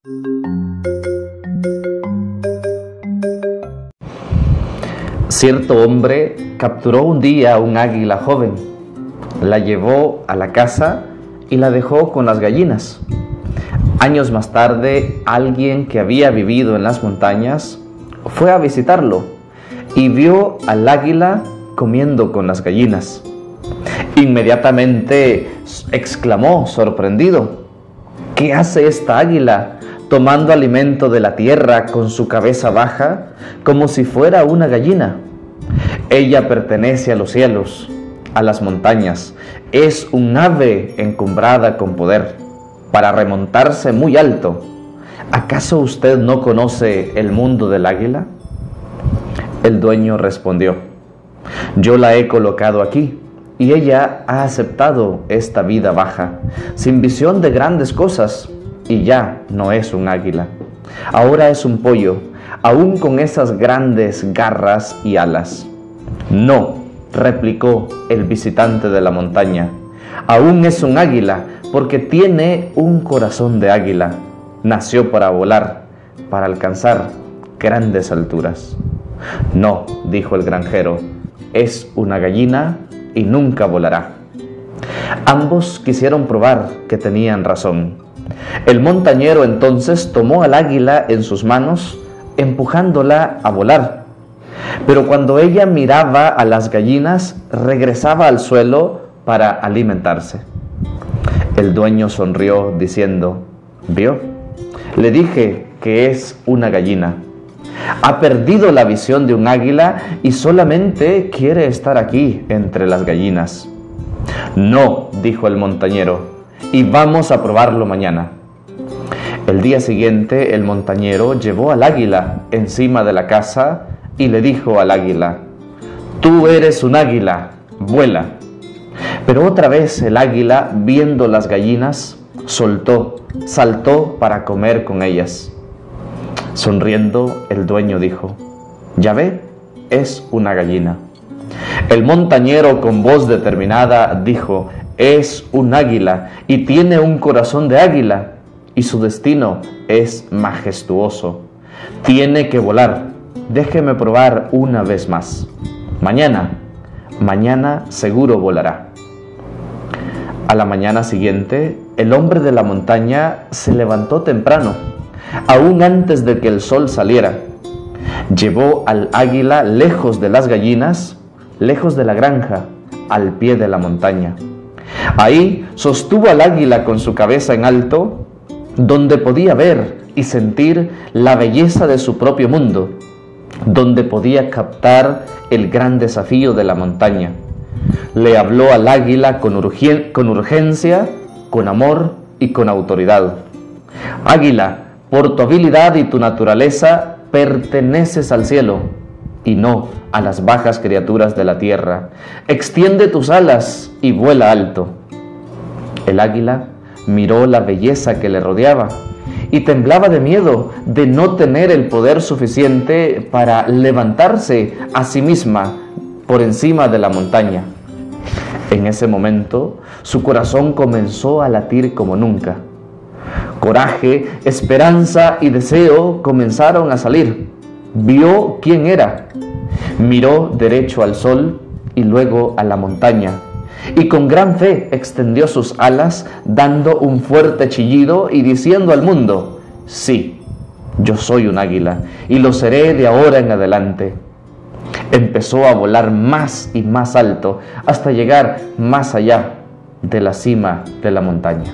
Cierto hombre capturó un día un águila joven, la llevó a la casa y la dejó con las gallinas. Años más tarde, alguien que había vivido en las montañas fue a visitarlo y vio al águila comiendo con las gallinas. Inmediatamente exclamó, sorprendido: ¿qué hace esta águila tomando alimento de la tierra con su cabeza baja como si fuera una gallina? Ella pertenece a los cielos, a las montañas. Es un ave encumbrada con poder para remontarse muy alto. ¿Acaso usted no conoce el mundo del águila? El dueño respondió: yo la he colocado aquí y ella ha aceptado esta vida baja, sin visión de grandes cosas, y ya no es un águila. Ahora es un pollo, aún con esas grandes garras y alas. No, replicó el visitante de la montaña, aún es un águila, porque tiene un corazón de águila. Nació para volar, para alcanzar grandes alturas. No, dijo el granjero, es una gallina y nunca volará. Ambos quisieron probar que tenían razón. El montañero entonces tomó al águila en sus manos, empujándola a volar. Pero cuando ella miraba a las gallinas, regresaba al suelo para alimentarse. El dueño sonrió diciendo: ¿vio? Le dije que es una gallina. Ha perdido la visión de un águila y solamente quiere estar aquí entre las gallinas. No, dijo el montañero, y vamos a probarlo mañana. El día siguiente el montañero llevó al águila encima de la casa y le dijo al águila: tú eres un águila, vuela. Pero otra vez el águila, viendo las gallinas, saltó para comer con ellas. Sonriendo, el dueño dijo: ya ve, es una gallina. El montañero, con voz determinada, dijo: es un águila y tiene un corazón de águila, y su destino es majestuoso. Tiene que volar. Déjeme probar una vez más. Mañana seguro volará. A la mañana siguiente, el hombre de la montaña se levantó temprano, aún antes de que el sol saliera. Llevó al águila lejos de las gallinas, lejos de la granja, al pie de la montaña. Ahí sostuvo al águila con su cabeza en alto, donde podía ver y sentir la belleza de su propio mundo, donde podía captar el gran desafío de la montaña. Le habló al águila con urgencia, con amor y con autoridad. Águila, por tu habilidad y tu naturaleza, perteneces al cielo y no a las bajas criaturas de la tierra. Extiende tus alas y vuela alto. El águila miró la belleza que le rodeaba y temblaba de miedo de no tener el poder suficiente para levantarse a sí misma por encima de la montaña. En ese momento, su corazón comenzó a latir como nunca. Coraje, esperanza y deseo comenzaron a salir. Vio quién era. Miró derecho al sol y luego a la montaña. Y con gran fe extendió sus alas, dando un fuerte chillido y diciendo al mundo: sí, yo soy un águila y lo seré de ahora en adelante. Empezó a volar más y más alto hasta llegar más allá de la cima de la montaña.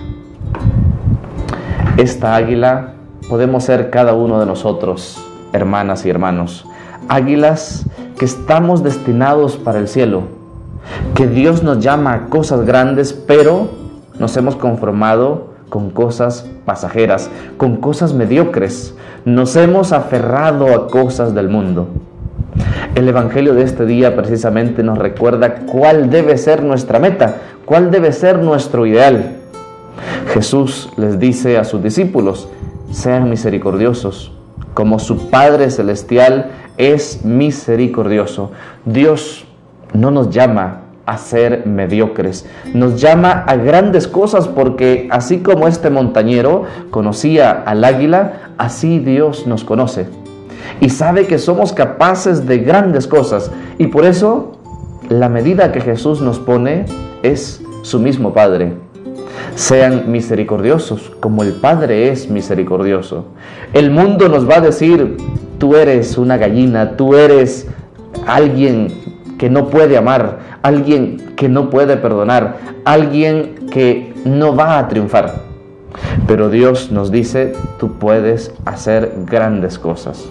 Esta águila podemos ser cada uno de nosotros, hermanas y hermanos, águilas que estamos destinados para el cielo, que Dios nos llama a cosas grandes, pero nos hemos conformado con cosas pasajeras, con cosas mediocres, nos hemos aferrado a cosas del mundo. El Evangelio de este día precisamente nos recuerda cuál debe ser nuestra meta, cuál debe ser nuestro ideal. Jesús les dice a sus discípulos: sean misericordiosos, como su Padre Celestial es misericordioso. Dios no nos llama a ser mediocres. Nos llama a grandes cosas porque así como este montañero conocía al águila, así Dios nos conoce. Y sabe que somos capaces de grandes cosas. Y por eso la medida que Jesús nos pone es su mismo Padre. Sean misericordiosos como el Padre es misericordioso. El mundo nos va a decir, tú eres una gallina, tú eres alguien que no puede amar, alguien que no puede perdonar, alguien que no va a triunfar. Pero Dios nos dice, tú puedes hacer grandes cosas.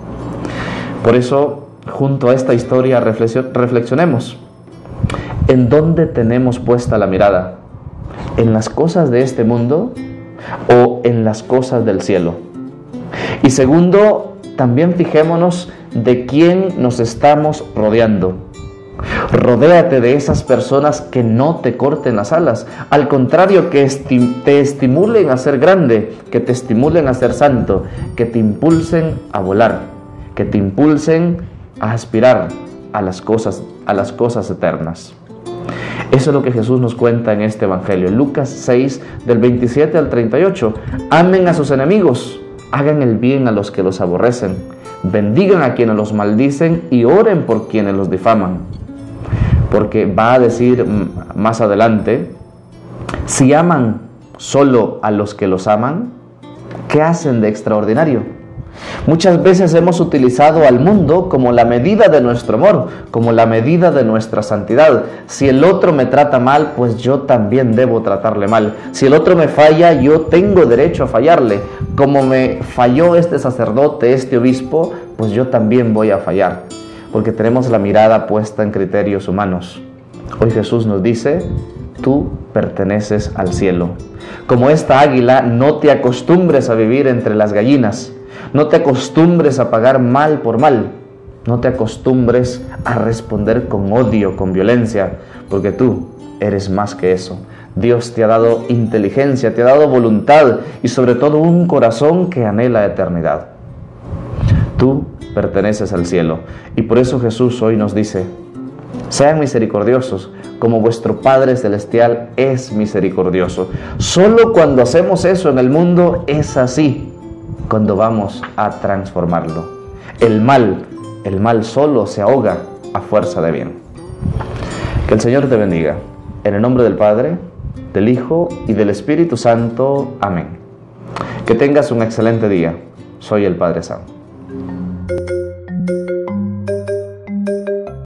Por eso, junto a esta historia, reflexionemos. ¿En dónde tenemos puesta la mirada? ¿En las cosas de este mundo o en las cosas del cielo? Y segundo, también fijémonos de quién nos estamos rodeando. Rodéate de esas personas que no te corten las alas. Al contrario, que te estimulen a ser grande, que te estimulen a ser santo, que te impulsen a volar, que te impulsen a aspirar a las cosas eternas. Eso es lo que Jesús nos cuenta en este Evangelio. Lucas 6, del 27 al 38. Amen a sus enemigos, hagan el bien a los que los aborrecen, bendigan a quienes los maldicen y oren por quienes los difaman. Porque va a decir más adelante, si aman solo a los que los aman, ¿qué hacen de extraordinario? Muchas veces hemos utilizado al mundo como la medida de nuestro amor, como la medida de nuestra santidad. Si el otro me trata mal, pues yo también debo tratarle mal. Si el otro me falla, yo tengo derecho a fallarle. Como me falló este sacerdote, este obispo, pues yo también voy a fallar. Porque tenemos la mirada puesta en criterios humanos. Hoy Jesús nos dice, tú perteneces al cielo. Como esta águila, no te acostumbres a vivir entre las gallinas. No te acostumbres a pagar mal por mal. No te acostumbres a responder con odio, con violencia, porque tú eres más que eso. Dios te ha dado inteligencia, te ha dado voluntad y sobre todo un corazón que anhela eternidad. Tú perteneces al cielo y por eso Jesús hoy nos dice, sean misericordiosos como vuestro Padre Celestial es misericordioso. Solo cuando hacemos eso en el mundo es así cuando vamos a transformarlo. El mal solo se ahoga a fuerza de bien. Que el Señor te bendiga. En el nombre del Padre, del Hijo y del Espíritu Santo. Amén. Que tengas un excelente día. Soy el Padre Sam.